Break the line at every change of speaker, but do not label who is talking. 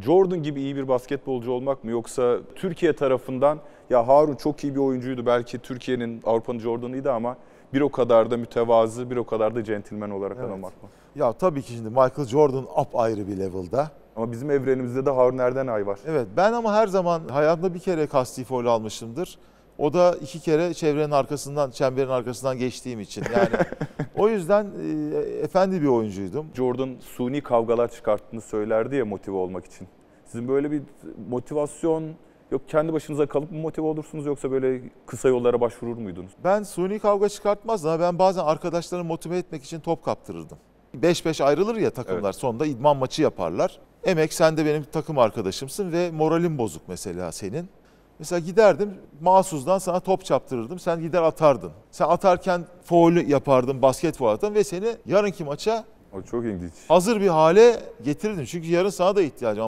Jordan gibi iyi bir basketbolcu olmak mı, yoksa Türkiye tarafından ya Harun çok iyi bir oyuncuydu, belki Türkiye'nin, Avrupa'nın Jordan'ıydı ama bir o kadar da mütevazı, bir o kadar da centilmen olarak anılmak mı?
Ya tabii ki şimdi Michael Jordan apayrı bir level'da.
Ama bizim evrenimizde de Harun Erdenay var.
Evet, ben ama her zaman hayatımda bir kere kasti faul almışımdır. O da 2 kere çemberin arkasından geçtiğim için. Yani o yüzden efendi bir oyuncuydum.
Jordan suni kavgalar çıkarttığını söylerdi ya motive olmak için. Sizin böyle bir motivasyon yok, kendi başınıza kalıp mı motive olursunuz, yoksa böyle kısa yollara başvurur muydunuz?
Ben suni kavga çıkartmazdım ama ben bazen arkadaşlarımı motive etmek için top kaptırırdım. 5-5 ayrılır ya takımlar, evet. Sonunda idman maçı yaparlar. Emek, sen de benim takım arkadaşımsın ve moralin bozuk mesela senin. Mesela giderdim mahsusdan sana top çaptırırdım, sen gider atardın. Sen atarken faul yapardın, basket faul atardın ve seni yarınki maça
O çok ilginç.
hazır bir hale getirirdim. Çünkü yarın sana da ihtiyacım.